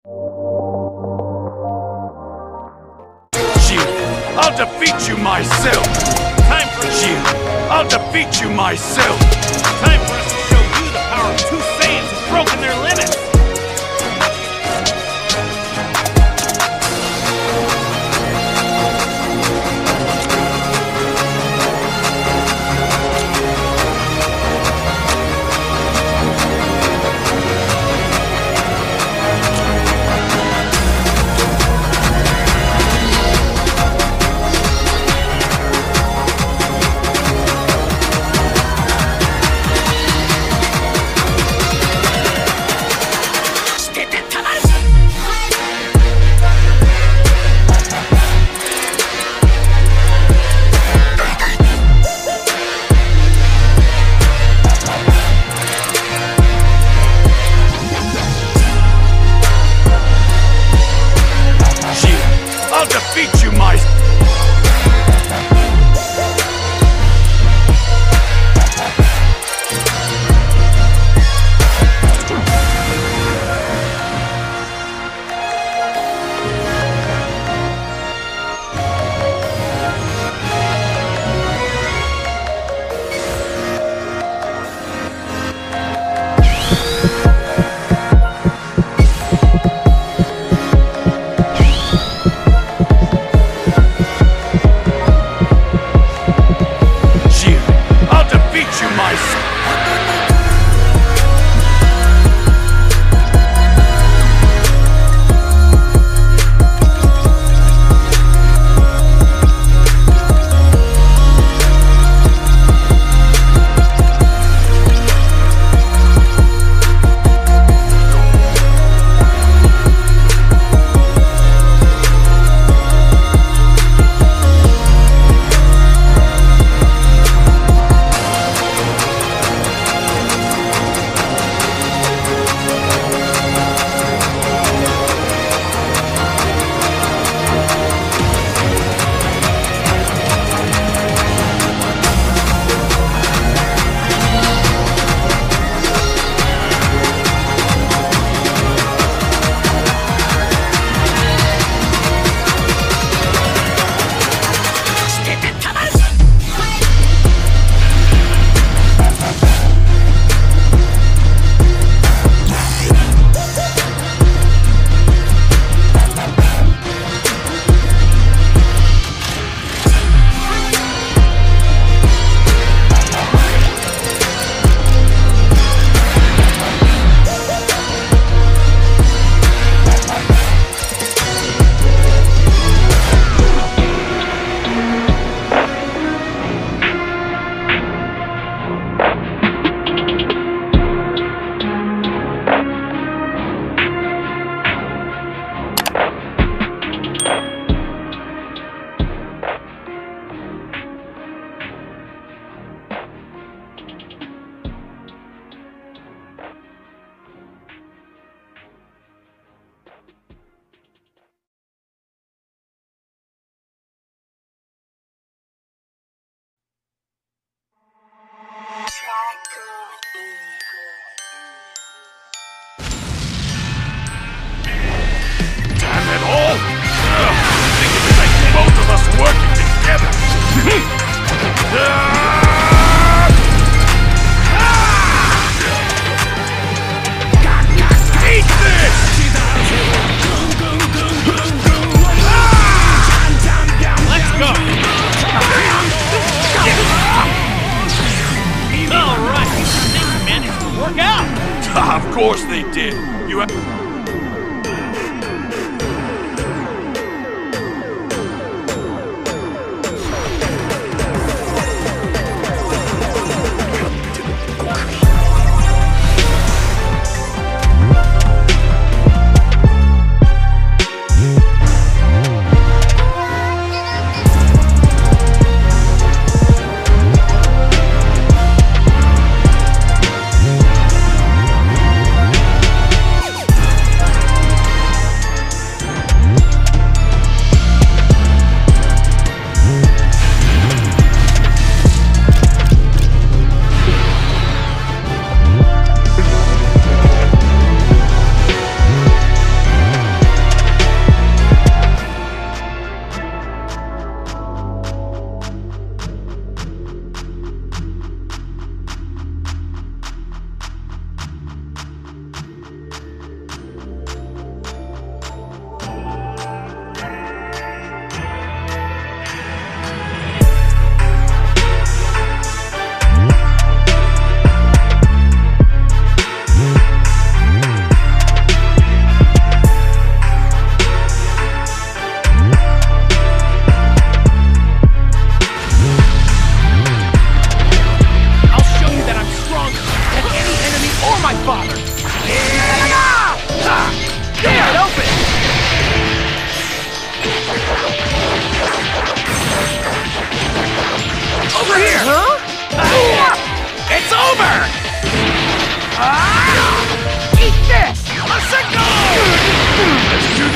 Shield, I'll defeat you myself. Time for Shield, I'll defeat you myself. Time for us to show you the power of two Saiyans who've broken their limits.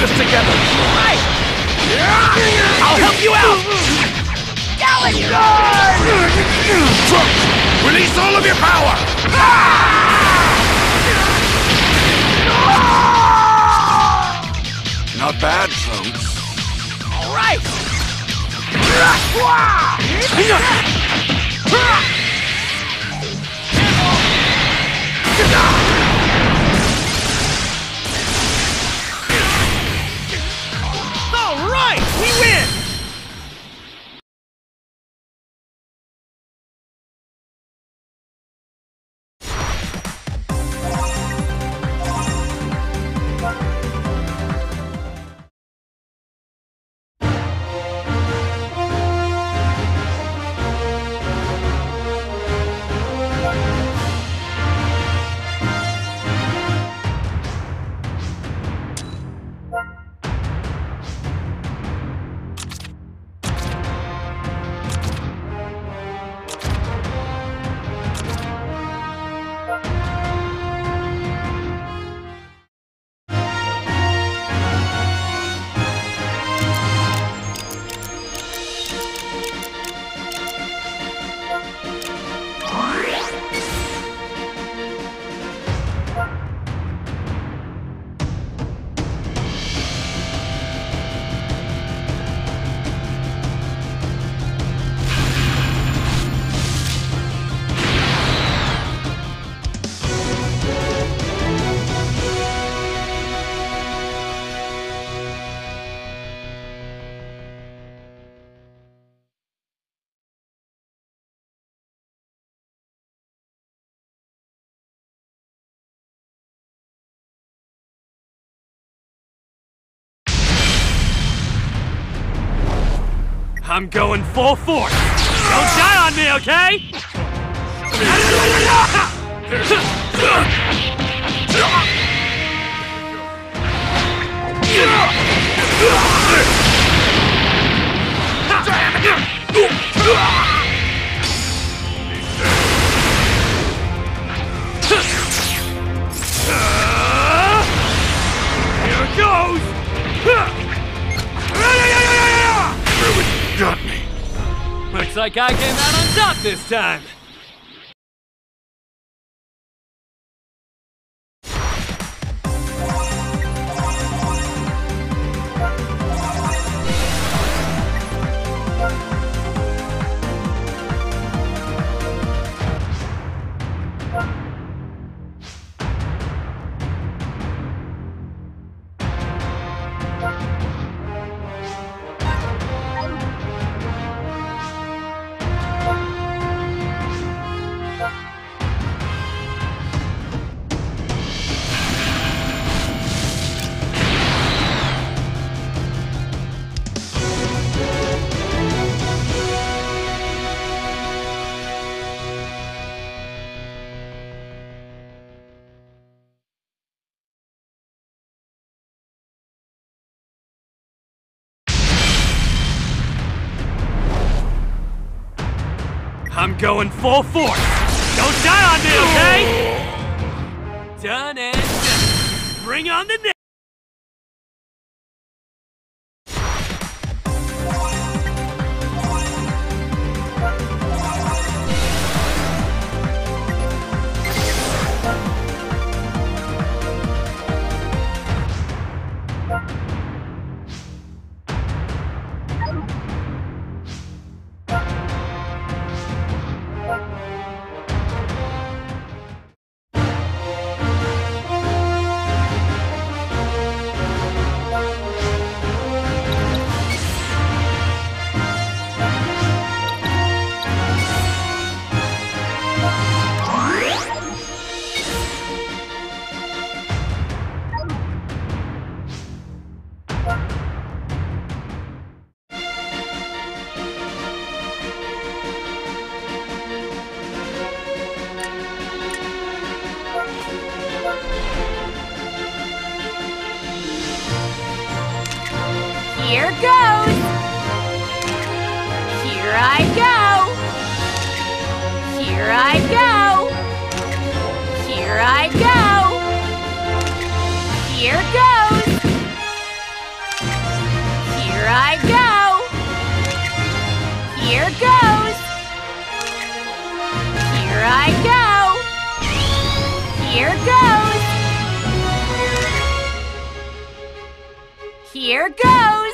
this together! Right! I'll help you out! Trunks, release all of your power! Not bad, Trunks. All right! All right! We win! I'm going full force! Don't die on me, okay? Here it goes! Got me. Looks like I came out on top this time. I'm going full force! Don't die on me, okay? Done and done. Bring on the next! Here goes! Here I go! Here I go! Here I go! Here goes! I go! Here goes! Here goes!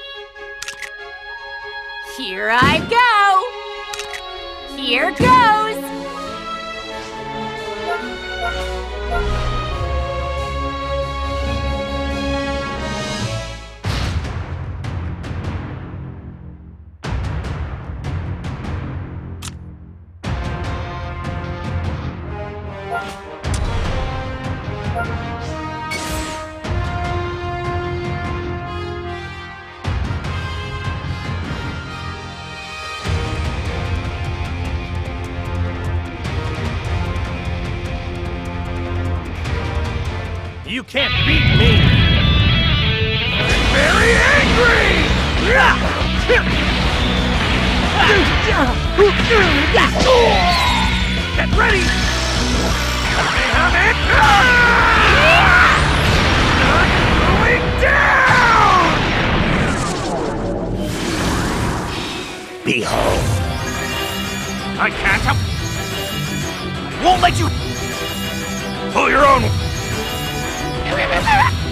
Here I go! Here goes! You can't beat me! Very angry! Get ready! Not going down! Behold! I can't help... I won't let you... Pull your own.